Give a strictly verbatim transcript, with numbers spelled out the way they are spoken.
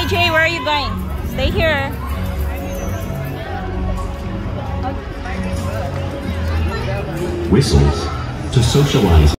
Jay, where are you going? Stay here. Whistles to socialize.